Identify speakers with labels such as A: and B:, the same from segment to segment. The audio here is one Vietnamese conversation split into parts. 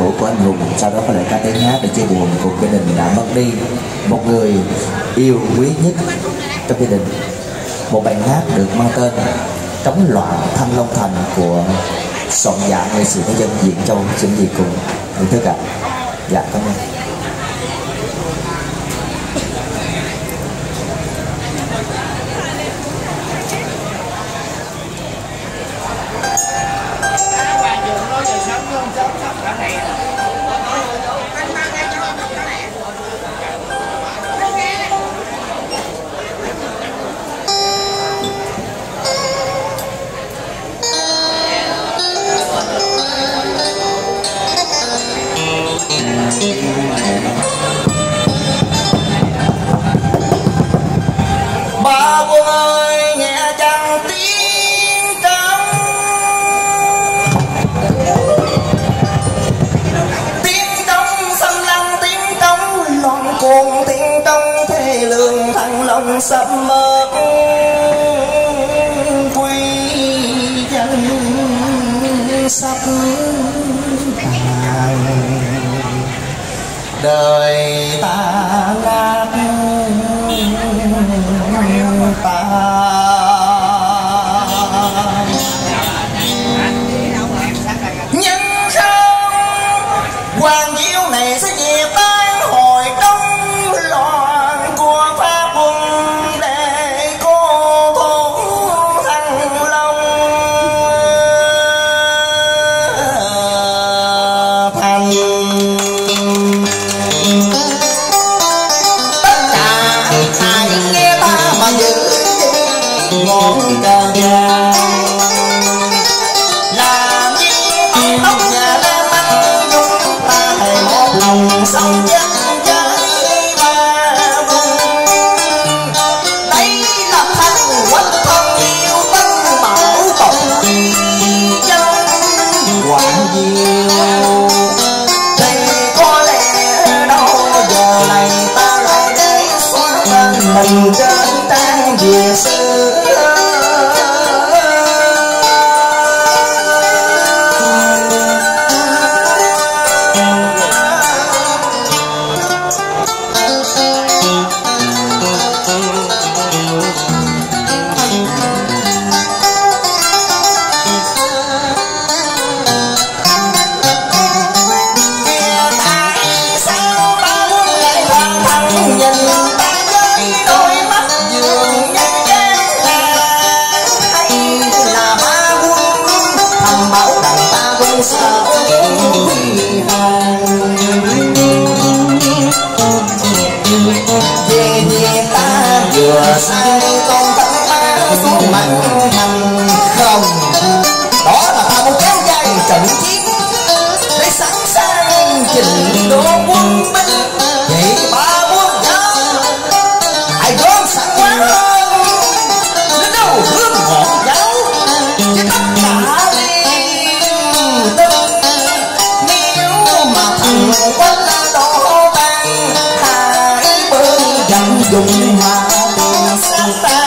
A: cũ của anh Hùng. Sau đó có lại ca tiếng hát để chia buồn cùng gia đình đã mất đi một người yêu quý nhất trong gia đình. Một bài hát được mang tên Trống Loạn Thanh Long Thành của soạn giả nghệ sĩ nhân dân Diễn Châu. Xin gì cùng thưởng thức ạ. Dạ cảm ơn.
B: Ba Quân ơi nghe chăng tiếng trống, tiếng trống xâm lăng, tiếng trống loạn cuồng, tiếng trống thê lương thăng long sắp mất quy danh sắp tàn. Đời ta ngát ta nhân không hoàng diệu này sẽ về tan hồi đông loạn của Pháp Quân để cô thủ Thăng Long thành. Tất cả hãy nghe ta mà giữ ngọn cờ vàng, làm như bóng tóc nhà Nam Anh dung ta hề một lòng sống dắt chơi ba quân. Đây là thanh quanh thân yêu tân bảo tồn dân hoàng diệu, thì có lẽ đâu giờ này ta lại để xóa tên mình trên trang về xưa. Về ta vừa sai con tấn ta xuống mặt thành không, đó là ta muốn kéo dài trận chiến để sẵn sàng trình đổ quân binh. Vậy ba quân nhớ hãy gom sẵn quá hơn đến đâu hướng ngọn giáo với tất cả liên tinh. Nếu mà thằng quân đổ tan hãy bơi dặn dùng mà tìm xa ta.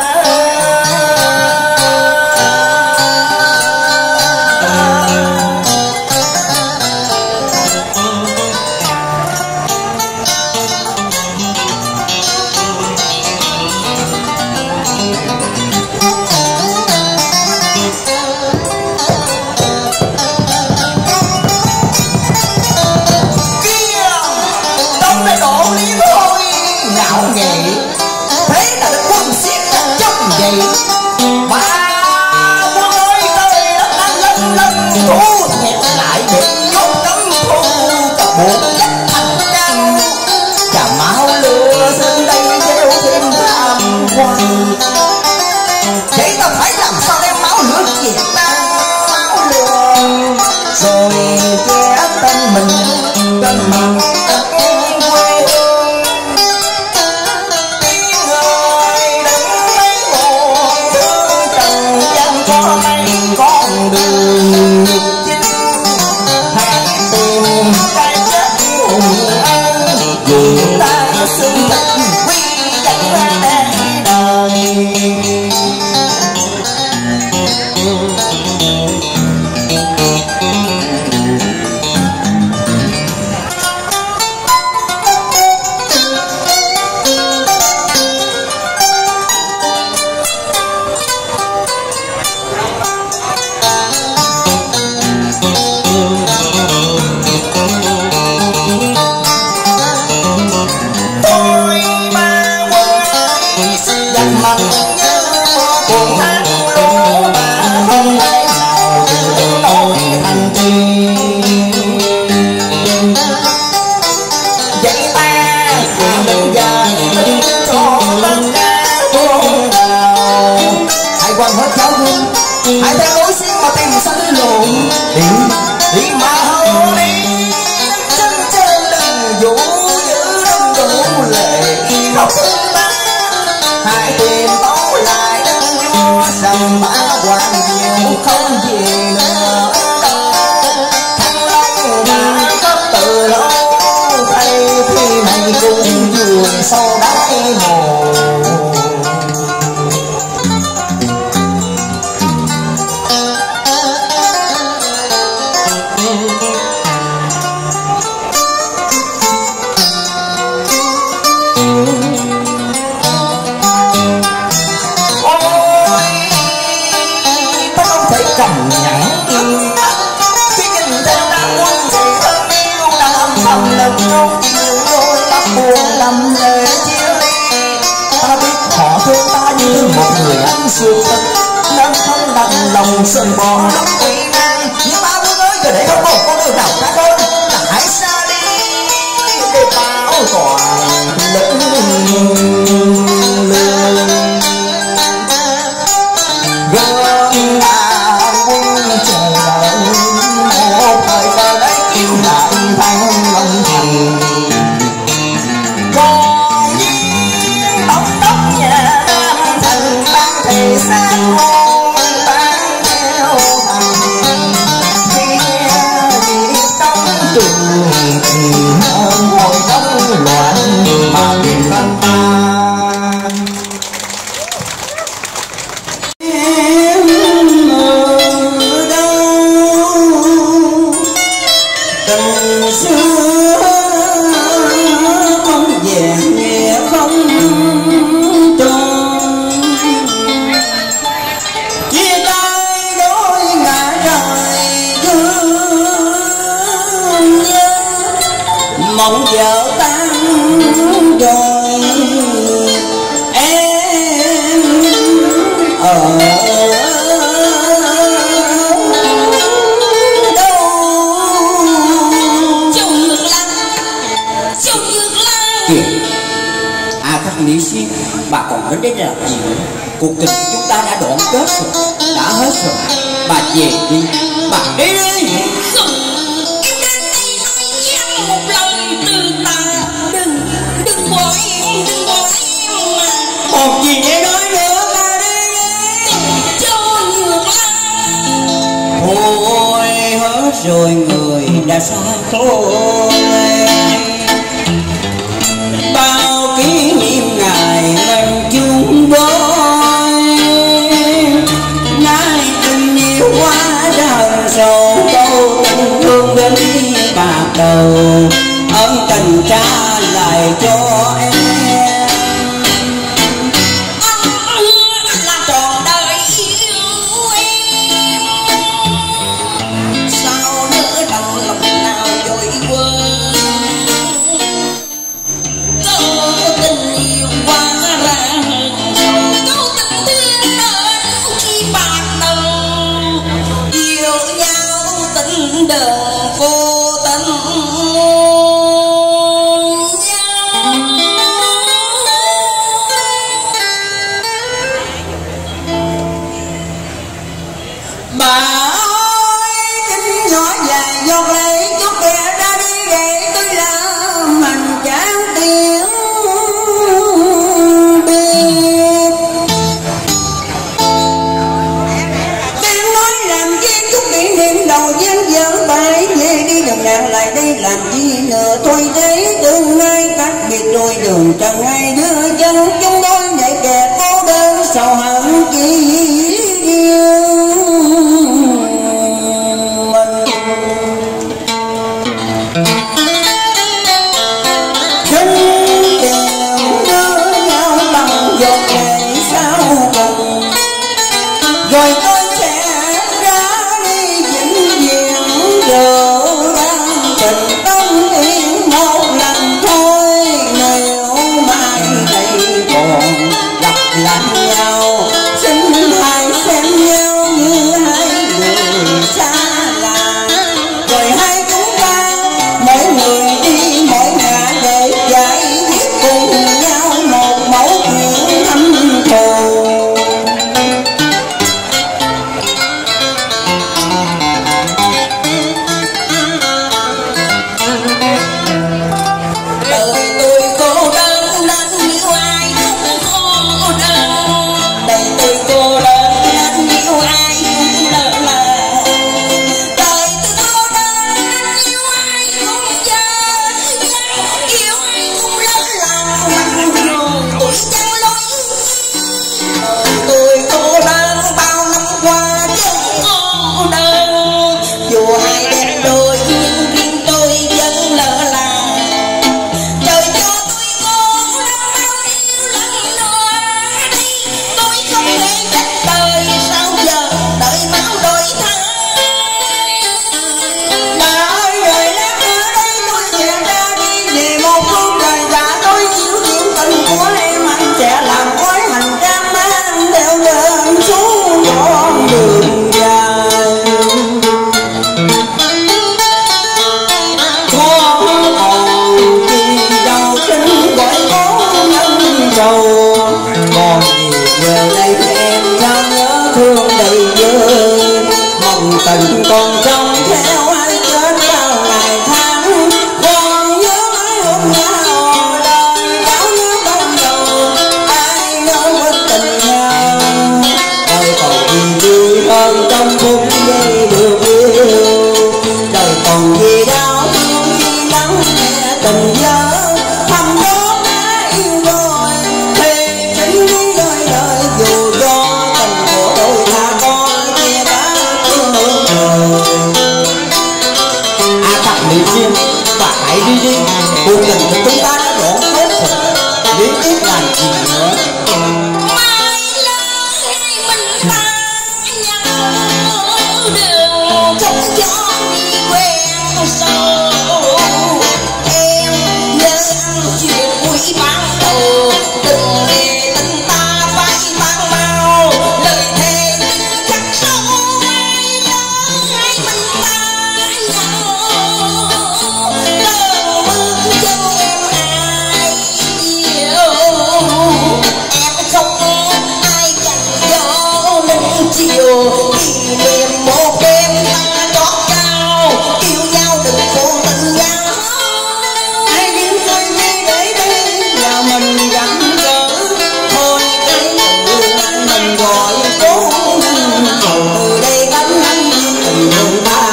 B: Ngạo nghệ thế là được quân xiết chặt trong vậy. Ba Quân ơi tới đất đang lân lân thu hẹp lại để không cấm thu cả buộc dắt thành cao. Chà máu lửa xin đây gieo thêm tham quan, vậy ta phải làm sao đem máu lửa Việt Nam máu lửa rồi che tên mình trên mặt quê hương. Con đường chính hãy tìm cái chết hùng ân, dù ta xưng thật quy danh ra đời. mã hoàng diệu không về nữa Thăng Long đã có từ lâu thay khi này cũng vườn sau đáy hồ cầm nhẫn khi nhìn thấy đang quân thì thân yêu đang âm thầm lần trong chiều đôi mắt buồn lầm lệ chia ly ta biết họ thương ta như một người anh siêu thật nên không đành lòng rời bỏ lúc quỷ nan nhưng ba vương ơi giờ để không một con đường nào khác hơn là hãy xa đi để bảo toàn lực lượng chờ đợi một thời giờ đấy chiếu lại Thăng Long thành còn viên tóc tóc nhà Nam Thành ban thể xác hôn ban theo thành kia việc trong trường thì hơn hồi trong loạn mà tìm thân ta mong vợ tan rồi em ở đâu Chung Ngược Lăng kìa các mỹ sĩ bà còn đến đây làm gì nữa cuộc tình của chúng ta đã đoạn kết rồi đã hết rồi bà về đi bà đi đi một lời từ ta đừng bỏ em mà còn gì để nói nữa ta đi cho Ngược Lăng thôi hết rồi người đã xa thôi bao kỷ niệm ngày mình chung đôi nay tình yêu quá đau sầu câu tình thương đến đi bạc đầu ân tình trả lại cho em là trọn đời yêu em sao nỡ lòng lòng nào dội quên câu tình yêu quá ra câu tình thương đến khi bạc đầu yêu nhau tình đời cô tình bà ơi kính nhỏ dài giọt lệ chút kẻ ra đi để tôi làm hành trang tiếng biệt tiếng nói làm chi chút kỷ niệm đầu gian dở bài về đi đồng nàng lại đây làm chi nữa thôi đấy tương lai cách biệt đôi đường chẳng hai đứa chân chúng tôi để kẻ cô đơn sầu hận chi rồi tôi sẽ ra đi vĩnh viễn rượu đang tình tâm yên một lần thôi nếu mai đây còn gặp lại nhau xin đi riêng và hãy đi đi. Cuộc tình của chúng ta đã đoạn kết rồi, lý tiếp làm gì nữa.
C: Kỷ niệm một đêm ta trót cao, yêu nhau đừng vô tình nhau. Ai những thôi đi để đây là mình gắn gỡ. Thôi cái đường anh mình gọi cố từ đây cánh anh tình người ta.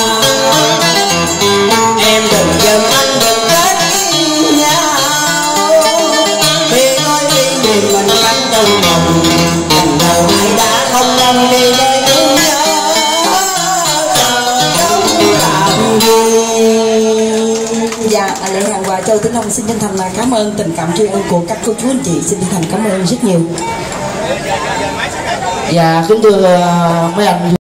C: Em đừng giận anh đừng kết yêu nhau. Khi nói đi thì mình cánh trong lòng, tình đầu ai đã không năm đi đây. Dạ, lễ hàng quà Châu Tính Long xin chân thành là cảm ơn tình cảm tri ân của các cô chú anh chị, xin chân thành cảm ơn rất nhiều.
B: Dạ kính thưa mấy anh